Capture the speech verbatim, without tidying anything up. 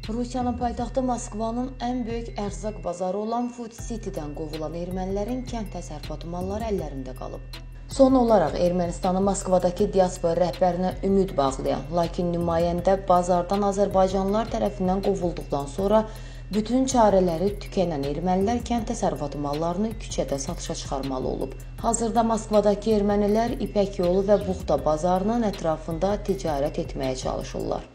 Rusiyanın paytaxtı Moskvanın ən böyük ərzaq bazarı olan Food City-dən qovulan ermənilərin kənd təsərrüfatı malları əllərində qalıb. Son olaraq Ermənistanın Moskvadakı diaspora rəhbərinə ümid bağlayan, lakin nümayəndə bazardan Azərbaycanlılar tərəfindən qovulduqdan sonra bütün çarələri tükənən ermənilər kənd təsərrüfatı mallarını küçədə satışa çıxarmalı olub. Hazırda Moskvadakı ermənilər İpək yolu və Buxta bazarının ətrafında ticarət etməyə çalışırlar.